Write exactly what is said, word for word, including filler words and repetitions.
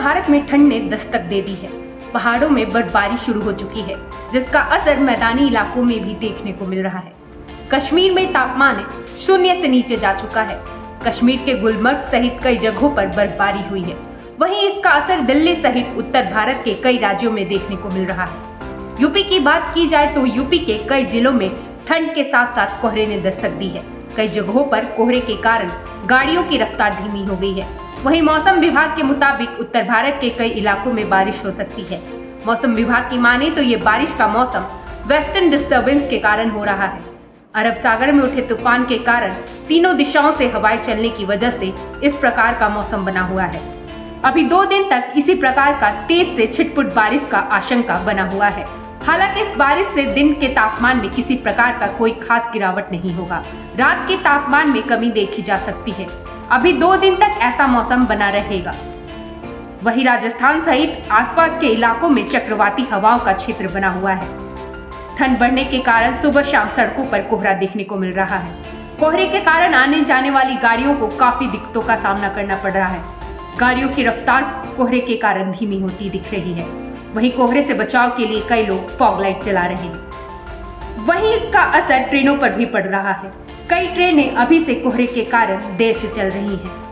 भारत में ठंड ने दस्तक दे दी है। पहाड़ों में बर्फबारी शुरू हो चुकी है, जिसका असर मैदानी इलाकों में भी देखने को मिल रहा है। कश्मीर में तापमान शून्य से नीचे जा चुका है। कश्मीर के गुलमर्ग सहित कई जगहों पर बर्फबारी हुई है। वहीं इसका असर दिल्ली सहित उत्तर भारत के कई राज्यों में देखने को मिल रहा है। यूपी की बात की जाए तो यूपी के कई जिलों में ठंड के साथ साथ कोहरे ने दस्तक दी है। कई जगहों पर कोहरे के कारण गाड़ियों की रफ्तार धीमी हो गई है। वहीं मौसम विभाग के मुताबिक उत्तर भारत के कई इलाकों में बारिश हो सकती है। मौसम विभाग की माने तो ये बारिश का मौसम वेस्टर्न डिस्टर्बेंस के कारण हो रहा है। अरब सागर में उठे तूफान के कारण तीनों दिशाओं से हवाएं चलने की वजह से इस प्रकार का मौसम बना हुआ है। अभी दो दिन तक इसी प्रकार का तेज से छिटपुट बारिश का आशंका बना हुआ है। हालांकि इस बारिश से दिन के तापमान में किसी प्रकार का कोई खास गिरावट नहीं होगा। रात के तापमान में कमी देखी जा सकती है। अभी दो दिन तक ऐसा मौसम बना रहेगा। वहीं राजस्थान सहित आसपास के इलाकों में चक्रवाती हवाओं का क्षेत्र बना हुआ है। ठंड बढ़ने के कारण सुबह शाम सड़कों पर कोहरा देखने को मिल रहा है। कोहरे के कारण आने जाने वाली गाड़ियों को काफी दिक्कतों का सामना करना पड़ रहा है। गाड़ियों की रफ्तार कोहरे के कारण धीमी होती दिख रही है। वहीं कोहरे से बचाव के लिए कई लोग फॉग लाइट जला रहे हैं। वहीं इसका असर ट्रेनों पर भी पड़ रहा है। कई ट्रेनें अभी से कोहरे के कारण देर से चल रही हैं।